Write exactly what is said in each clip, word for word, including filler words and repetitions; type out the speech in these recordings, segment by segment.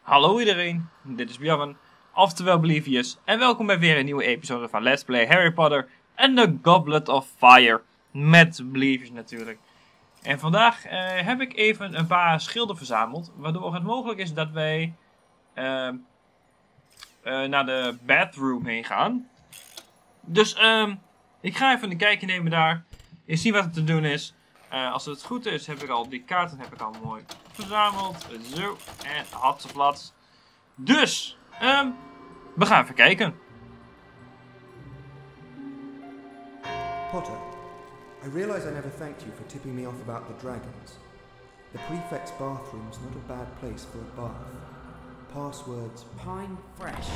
Hallo iedereen, dit is Bjorn, oftewel Belivius, en welkom bij weer een nieuwe episode van Let's Play Harry Potter and the Goblet of Fire, met Belivius natuurlijk. En vandaag uh, heb ik even een paar schilden verzameld, waardoor het mogelijk is dat wij uh, uh, naar de bathroom heen gaan. Dus uh, ik ga even een kijkje nemen daar, en zien wat er te doen is. Uh, als het goed is, heb ik al die kaarten heb ik al mooi verzameld. Zo, en had ze plat. Dus, um, we gaan even kijken. Potter, I realize I never thanked you for tipping me off about the dragons. The prefect's bathroom's not a bad place for a bath. Passwords Pine Fresh.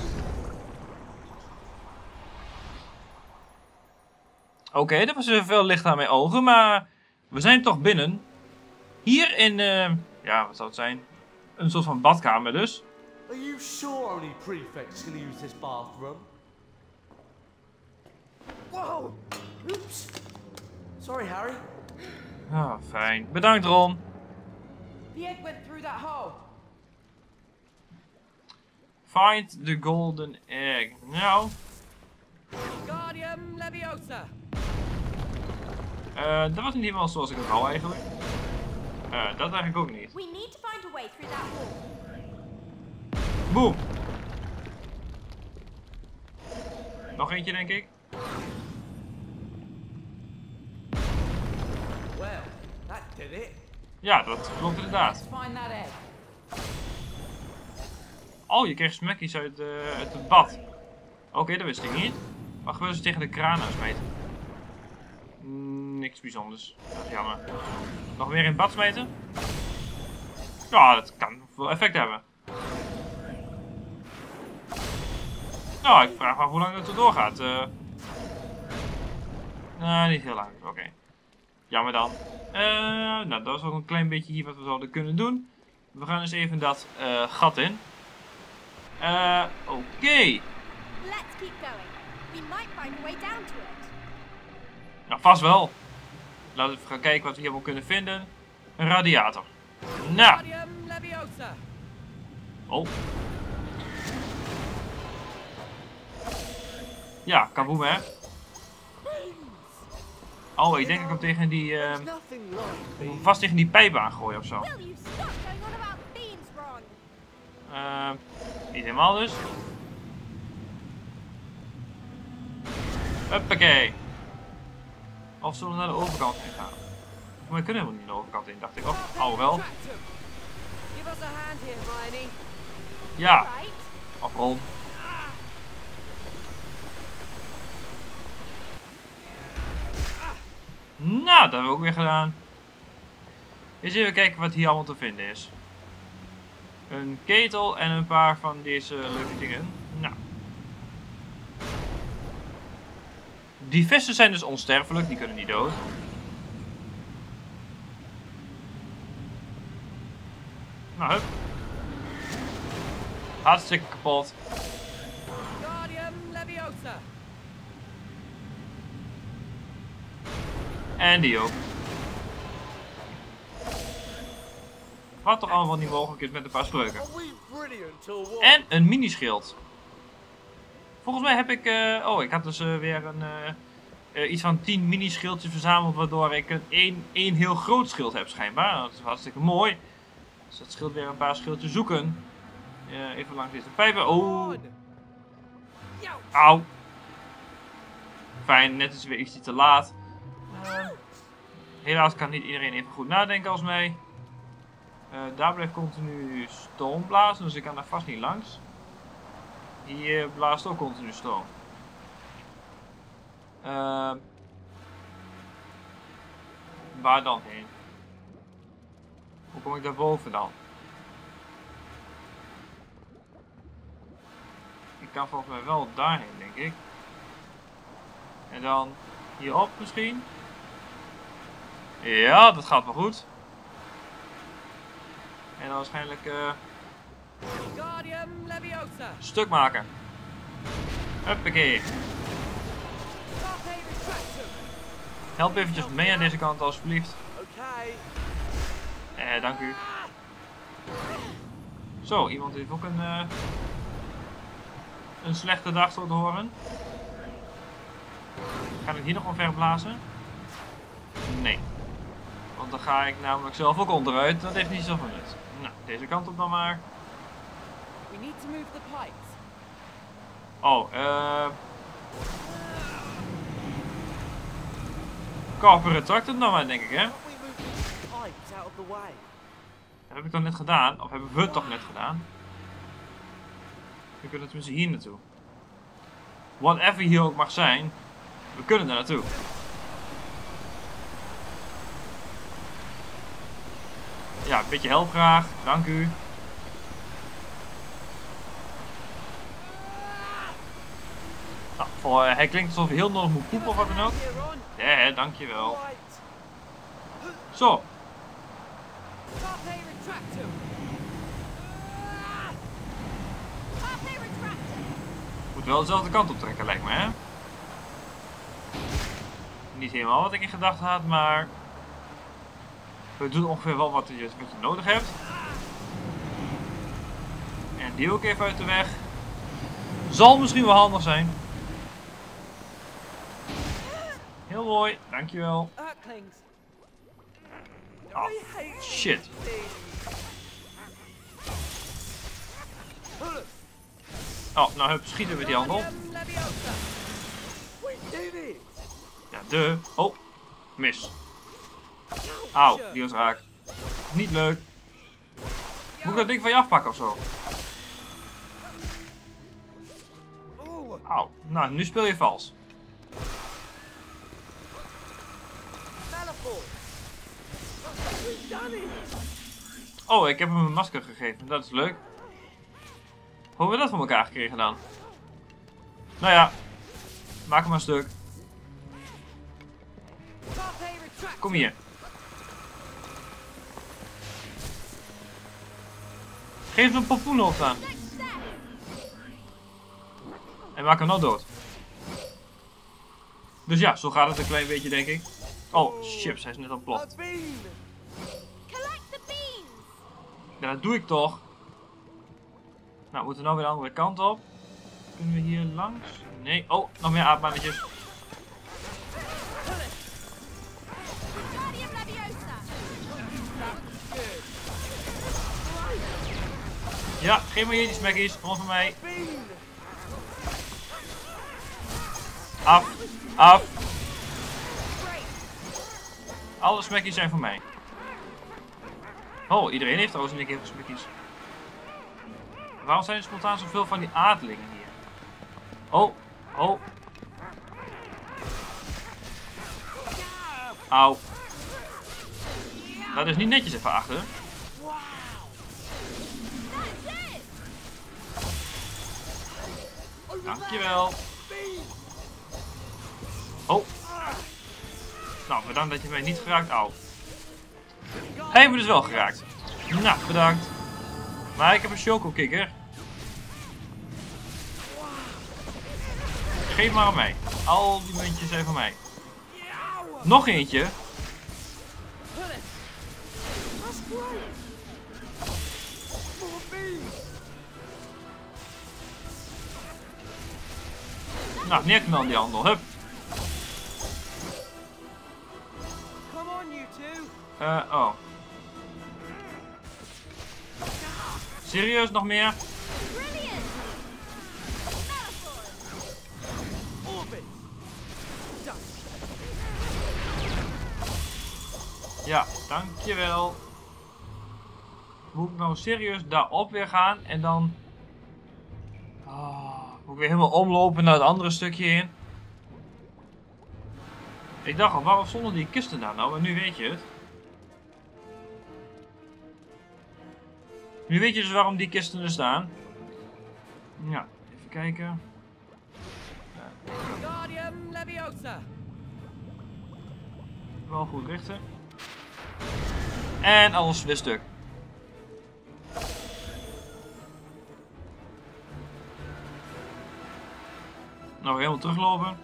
Oké, okay, dat was even veel licht aan mijn ogen, maar we zijn toch binnen. Hier in, uh, ja, wat zou het zijn? Een soort van badkamer dus. Are you sure only prefects can use this bathroom? Whoa! Oops! Sorry, Harry. Ah, oh, fijn. Bedankt, Ron. The egg went through that hole. Find the golden egg. Nou. Wingardium Leviosa. Uh, dat was niet helemaal zoals ik het wou eigenlijk. Uh, dat eigenlijk ook niet. We need to find a way through that wall. Boom. Nog eentje denk ik. Well, that did it. Ja, dat klopt inderdaad. Let's find that egg. Oh, je kreeg smackies uit, uh, uit het bad. Oké, okay, dat wist ik niet. Maar gebeurt ze tegen de kraan aansmeten? Mm, niks bijzonders. Dat is jammer. Nog meer in het bad smeten? Ja, dat kan wel effect hebben. Nou, ik vraag me af hoe lang het er doorgaat. Uh... Nou, niet heel lang. Oké. Okay. Jammer dan. Uh, nou, dat was ook een klein beetje hier wat we zouden kunnen doen. We gaan eens even dat uh, gat in. Uh, Oké. Okay. Let's keep going. We might find a way down to it. Nou, vast wel. Laten we even gaan kijken wat we hier allemaal kunnen vinden. Een radiator. Nou. Wingardium Leviosa. Oh. Ja, kaboom hè. Oh, ik denk dat ik hem tegen die... Uh, hem vast tegen die pijp aangooien ofzo. Will you stop going on about beans, Ron? Uh, niet helemaal dus. Huppakee. Of zullen we naar de overkant heen gaan? Maar we kunnen helemaal niet naar de overkant in, dacht ik. Of, oh wel. Give us a hand here, Hermione. Ja. Right. Of Ron. Nou, dat hebben we ook weer gedaan. Eens even kijken wat hier allemaal te vinden is. Een ketel en een paar van deze leuke dingen. Nou. Die vissen zijn dus onsterfelijk, die kunnen niet dood. Nou, hup. Hartstikke kapot. Wingardium Leviosa. En die ook. Wat toch allemaal niet mogelijk is met een paar spreuken. En een minischild. Volgens mij heb ik... Uh, oh, ik had dus uh, weer een, uh, uh, iets van tien minischildjes verzameld. Waardoor ik een één, één heel groot schild heb schijnbaar. Dat is hartstikke mooi. Dus dat scheelt weer een paar schildjes zoeken. Uh, even langs deze pijpen. Oh. Auw. Fijn, net is weer iets te laat. Uh, helaas kan niet iedereen even goed nadenken als mij. Uh, daar blijft continu stoom blazen, dus ik kan daar vast niet langs. Hier blaast ook continu stoom. Uh, waar dan heen? Hoe kom ik daarboven dan? Ik kan volgens mij wel daarheen, denk ik. En dan hierop misschien. Ja, dat gaat wel goed. En dan waarschijnlijk uh, Wingardium Leviosa. stuk maken. Huppakee. Help eventjes mee aan deze kant alsjeblieft. Okay. Eh, dank u. Zo, iemand heeft ook een, uh, een slechte dag zo te horen. Ga ik hier nog wel verblazen? Nee. Want dan ga ik namelijk zelf ook onderuit. Dat heeft niet zoveel nut. Nou, deze kant op dan maar. We need to move the pipes. Oh, eh... Uh... Kaperen tractor dan maar, denk ik, hè? Can't we move these pipes out of the way? Dat heb ik toch net gedaan? Of hebben we het toch net gedaan? We kunnen tenminste hier naartoe. Whatever hier ook mag zijn, we kunnen daar naartoe. Ja, een beetje help graag. Dank u. Nou, voor, uh, hij klinkt alsof hij heel nodig moet poepen of wat dan ook. Ja, ja, dankjewel. Zo. Carpe retractum. Carpe retractor. Moet wel dezelfde kant op trekken, lijkt me, hè? Niet helemaal wat ik in gedachten had, maar... We doen ongeveer wel wat je, wat je nodig hebt. En die ook even uit de weg. Zal misschien wel handig zijn. Heel mooi, dankjewel. Earthlings. Oh, shit. Oh, nou hup, schieten we die handel. Guardium Leviosa. We did it! Ja, de. Oh, mis. Auw, die was raak. Niet leuk. Moet ik dat ding van je afpakken of zo? Auw, nou, nu speel je vals. Malifaux! We've done it! Oh, ik heb hem een masker gegeven. Dat is leuk. Hoe hebben we dat van elkaar gekregen dan? Nou ja, maak hem maar stuk. Carpe retractum. Kom hier. Geef hem een pompoen op aan. En maak hem nou dood. Dus ja, zo gaat het een klein beetje, denk ik. Oh, chips, hij is net ontploft. A bean! Collect the beans. Ja, dat doe ik toch. Nou, we moeten nou weer de andere kant op. Kunnen we hier langs? Nee. Oh, nog meer aapmannetjes. Guardium Leviosa. Ja, geef maar hier die smackies. Gewoon van mij. Bean! Af. Af. Alle smackies zijn voor mij. Oh, iedereen heeft trouwens een keer smackies. Waarom zijn er spontaan zoveel van die adelingen hier? Oh, oh. Auw. Dat is niet netjes even achter. Dankjewel. Oh. Nou, bedankt dat je mij niet geraakt. Auw. Hij heeft me dus wel geraakt. Nou, bedankt. Maar ik heb een choco-kikker. Geef maar aan mij. Al die muntjes zijn van mij. Nog eentje. That's great! More beans! Nou, neerknal die handel. Hup. Come on, you two. Uh, oh. Serieus, nog meer? Brilliant. Orbit! Ja, dankjewel. Moet ik nou serieus daarop weer gaan en dan... Oh, moet ik weer helemaal omlopen naar het andere stukje in? Ik dacht al, waarom stonden die kisten daar nou? Maar nu weet je het. Nu weet je dus waarom die kisten er staan. Ja, even kijken. Guardium Leviosa. Wel goed richten. En alles weer stuk. Nou, helemaal teruglopen.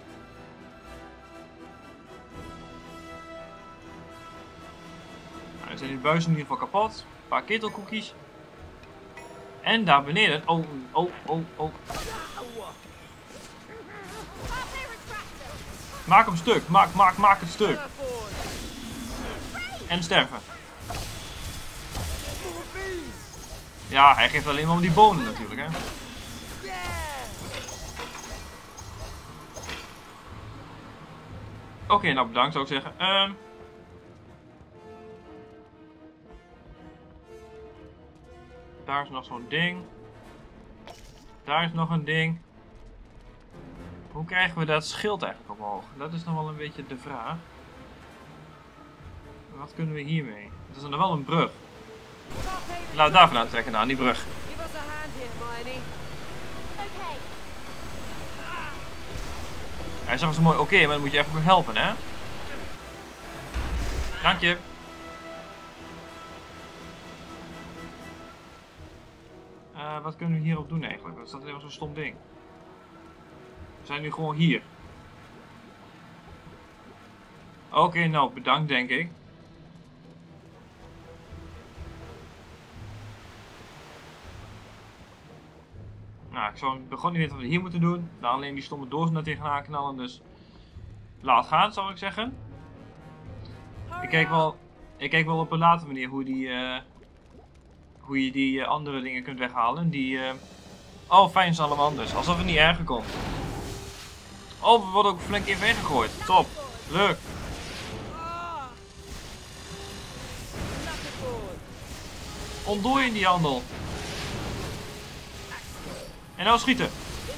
Nou, dan zijn die buizen in ieder geval kapot. Een paar ketelkoekjes. En daar beneden. Oh, oh, oh, oh. Maak hem stuk. Maak, maak, maak het stuk. En sterven. Ja, hij geeft alleen maar om die bonen natuurlijk, hè. Oké, okay, nou bedankt zou ik zeggen. Um... Daar is nog zo'n ding. Daar is nog een ding. Hoe krijgen we dat schild eigenlijk omhoog? Dat is nog wel een beetje de vraag. Wat kunnen we hiermee? Het is nog wel een brug. Laten we daar vandaan trekken, nou, die brug. Give us a hand here, Hermione. Okay. Hij zag zo mooi, oké, okay, maar dan moet je even helpen, hè? Dank je. Uh, wat kunnen we hierop doen eigenlijk? Dat is dat helemaal zo'n stom ding. We zijn nu gewoon hier. Oké, okay, nou, bedankt denk ik. Nou, ik zou begon niet weten wat we hier moeten doen. Nou, alleen die stomme doos naar tegenaan knallen, dus laat gaan, zou ik zeggen. Ik kijk wel, ik kijk wel op een latere manier hoe, die, uh, hoe je die uh, andere dingen kunt weghalen. Die, uh... Oh, fijn is allemaal anders. Alsof het niet erger komt. Oh, we worden ook flink even weggegooid. Top. Leuk. Ontdooien die handel. En nou schieten.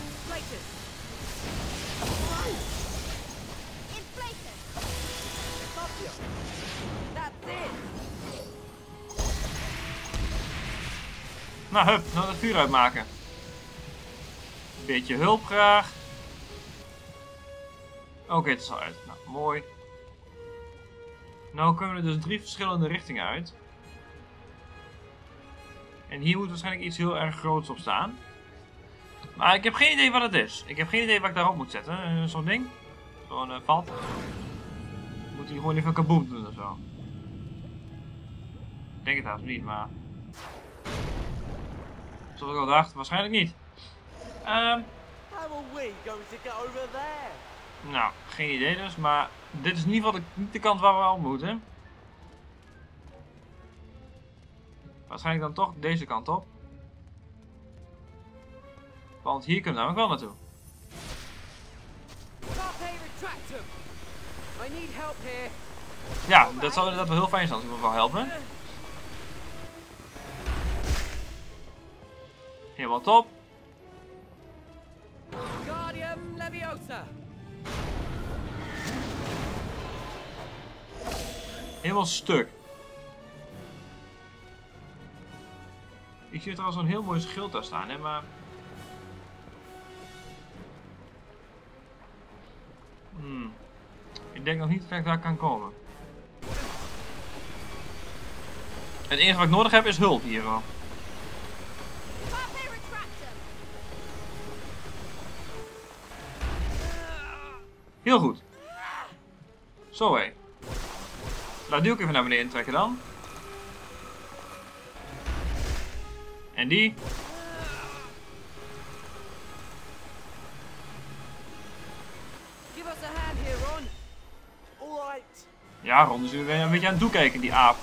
Nou, hup, nou het vuur uitmaken. Een beetje hulp graag. Oké, okay, het is al uit. Nou, mooi. Nou kunnen we dus drie verschillende richtingen uit. En hier moet waarschijnlijk iets heel erg groots op staan. Maar ik heb geen idee wat het is. Ik heb geen idee wat ik daarop moet zetten. Uh, Zo'n ding. Zo'n uh, vat. Moet hij gewoon even kaboom doen of zo. Ik denk het haast niet, maar... Zoals ik al dacht, waarschijnlijk niet. Um, How are we going to get over there? Nou, geen idee dus, maar dit is in ieder geval de, niet de kant waar we op moeten. Waarschijnlijk dan toch deze kant op. Want hier kunnen we namelijk wel naartoe. Ja, dat zou inderdaad wel heel fijn zijn als iemand wel helpen. Helemaal top. Guardium Leviosa. Helemaal stuk. Ik zie er trouwens zo'n heel mooi schild daar staan, hè, maar... Hmm. Ik denk nog niet dat ik daar kan komen. Het enige wat ik nodig heb is hulp hier wel. Heel goed. Zo hé. Laat die ook even naar beneden trekken dan. En die. Give us a hand here, Ron. All right. Ja, Ron is weer een beetje aan het toekijken, die aap.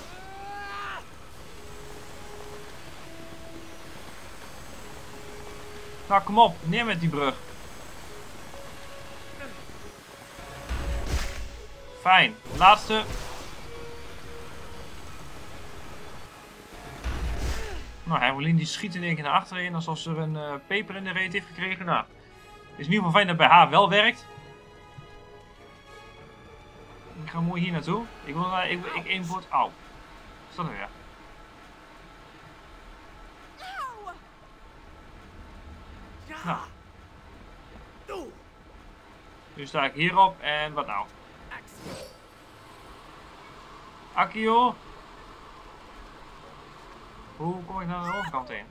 Nou, kom op. Neer met die brug. Fijn. Laatste. Nou, Hermelien die schiet in één keer naar achterin alsof ze er een uh, peper in de reet heeft gekregen. Nou, het is in ieder geval fijn dat het bij haar wel werkt. Ik ga mooi hier naartoe. Ik wil uh, ik, ik één voor het... Auw. Is dat er weer? Nou. Nu sta ik hierop en wat nou? Accio. Hoe kom ik naar de overkant heen?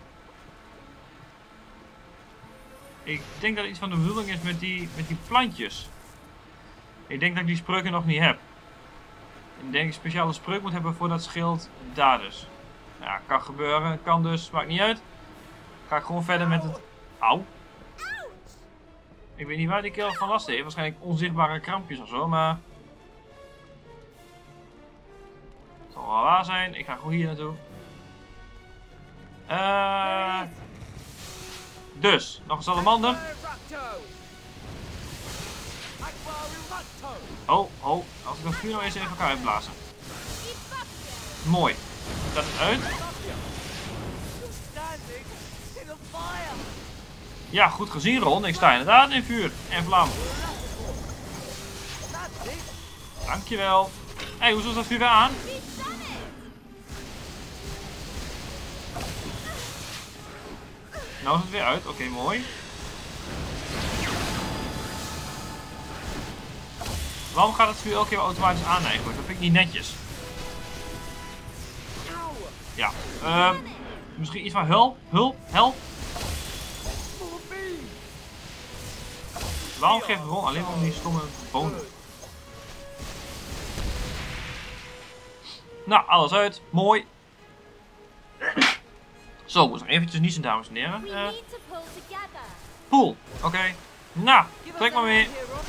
Ik denk dat iets van de bedoeling is met die, met die plantjes. Ik denk dat ik die spreuken nog niet heb. Ik denk een speciale spreuk moet hebben voor dat schild daar dus. Ja, kan gebeuren. Kan dus. Maakt niet uit. Ga ik gewoon verder met het... Auw. Ik weet niet waar die kerel van last heeft. Waarschijnlijk onzichtbare krampjes of zo, maar... Het zal wel waar zijn. Ik ga gewoon hier naartoe. Eh... Dus, nog een salamander. Oh, oh. Als ik dat vuur nou eens even elkaar uitblazen. Mooi. Dat is uit. Ja, goed gezien Ron. Ik sta inderdaad in vuur en vlam. Dankjewel. Hé, hey, hoezo is dat vuur weer aan? Nou is het weer uit. Oké, okay, mooi. Waarom gaat het vuur elke keer automatisch aan eigenlijk? Dat vind ik niet netjes. Ja. Uh, misschien iets van hulp? Hulp? Help? Waarom geeft Ron alleen maar om die stomme bonen? Nou, alles uit. Mooi. Zo, moet nog eventjes niezen, dames en heren. Uh, pool. Oké. Okay. Nou, trek maar mee.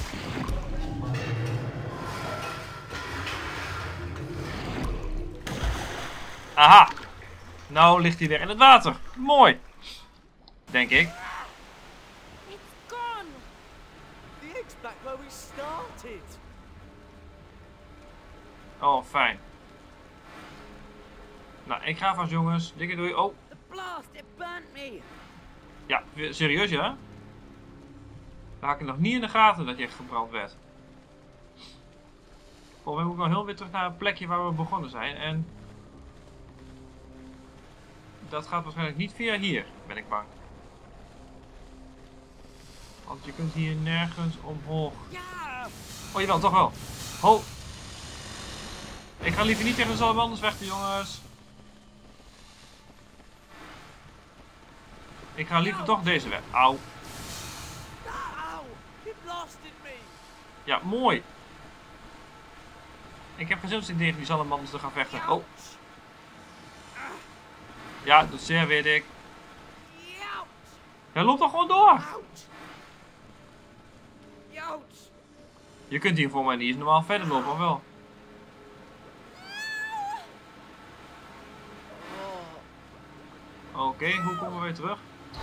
Aha. Nou ligt hij weer in het water. Mooi. Denk ik. Oh, fijn. Nou, ik ga vast jongens. Dikke doei. Oh. Ja, serieus ja? Dan had ik nog niet in de gaten dat je echt gebrand werd. Volgens mij moet ik nog heel weer terug naar het plekje waar we begonnen zijn. En... dat gaat waarschijnlijk niet via hier, ben ik bang. Want je kunt hier nergens omhoog. Oh jawel, toch wel. Ho. Ik ga liever niet tegen de salamanders vechten, jongens. Ik ga liever toch deze weg. Auw. Ja, mooi. Ik heb geen zin om tegen die salamanders te gaan vechten. Oh. Ja, dat zeer weet ik. Hij loopt toch gewoon door. Je kunt hier voor mij niet eens normaal verder lopen, of wel? Oké, okay, hoe komen we weer terug?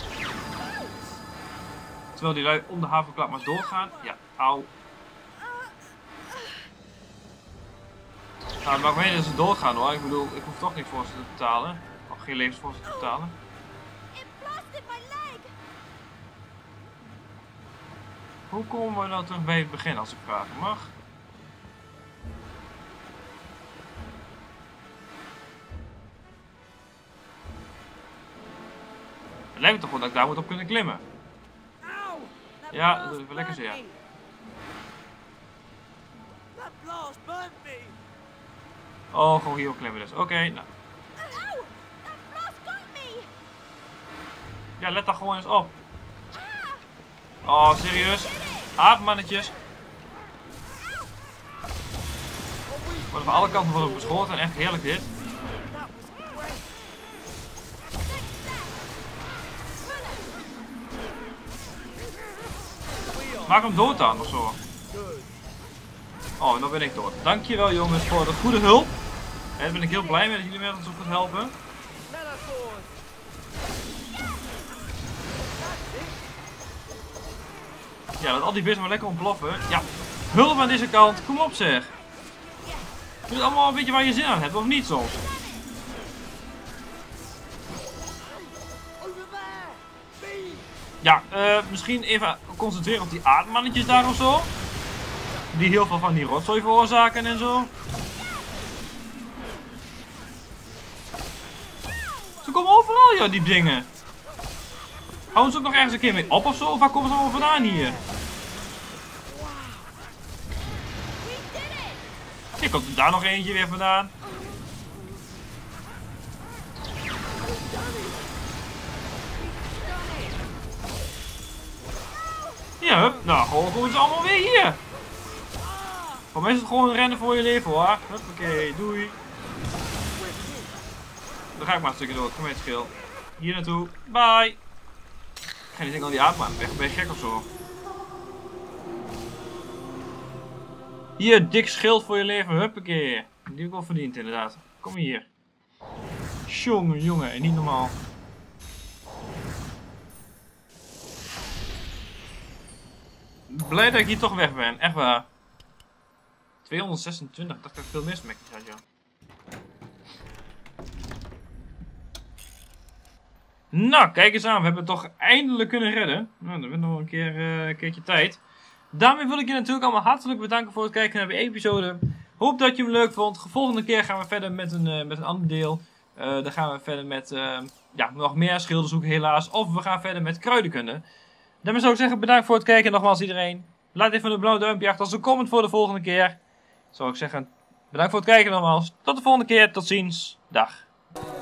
Terwijl die lui om de havenklap maar doorgaan. Ja, auw. Nou, het maakt me niet dat ze doorgaan hoor. Ik bedoel, ik hoef toch niks voor ze te betalen. Of geen levensvoorzitter te betalen. Hoe komen we nou terug bij het begin als ik vragen mag? Het lijkt me toch goed dat ik daar moet op kunnen klimmen. Ja, dat doe ik wel lekker zeer. Oh, gewoon hierop klimmen dus. Oké, okay, nou. Ja, let daar gewoon eens op. Oh, serieus? Aapmannetjes. Worden van alle kanten worden beschoten. Echt heerlijk dit. Maak hem dood aan ofzo. Oh, dan ben ik dood. Dankjewel jongens voor de goede hulp. En daar ben ik heel blij mee dat jullie mij zo goed helpen. Ja, dat al die beesten maar lekker ontploffen. Ja, hulp aan deze kant. Kom op zeg. Je moet allemaal een beetje waar je zin aan hebt, of niet soms? Ja, uh, misschien even concentreren op die aardmannetjes daar of zo. Die heel veel van die rotzooi veroorzaken en zo. Ze komen overal, ja, die dingen. Houden ze ook nog ergens een keer mee op of zo? Of waar komen ze allemaal vandaan hier? Hier komt er daar nog eentje weer vandaan. Ja, hup. Nou, gewoon komen ze allemaal weer hier. Voor mij is het gewoon rennen voor je leven hoor. Oké, doei. Dan ga ik maar een stukje door. Kom met schil. Hier naartoe. Bye. Ik ga niet denken aan die aapman. Ben je gek of zo? Hier, dik schild voor je leven. Huppakee. Die heb ik wel verdiend inderdaad. Kom hier. Jongen, jongen. En niet normaal. Blij dat ik hier toch weg ben. Echt waar. tweehonderdzesentwintig. Ik dacht dat ik veel mis met je had, joh. Nou, kijk eens aan. We hebben het toch eindelijk kunnen redden. Nou, dan hebben we nog een, keer, uh, een keertje tijd. Daarmee wil ik je natuurlijk allemaal hartelijk bedanken voor het kijken naar de episode. Hoop dat je hem leuk vond. De volgende keer gaan we verder met een, uh, met een ander deel. Uh, dan gaan we verder met uh, ja, nog meer schilden zoeken helaas. Of we gaan verder met kruidenkunde. Daarmee zou ik zeggen bedankt voor het kijken. Nogmaals iedereen. Laat even een blauw duimpje achter als een comment voor de volgende keer. Zou ik zeggen bedankt voor het kijken nogmaals. Tot de volgende keer. Tot ziens. Dag.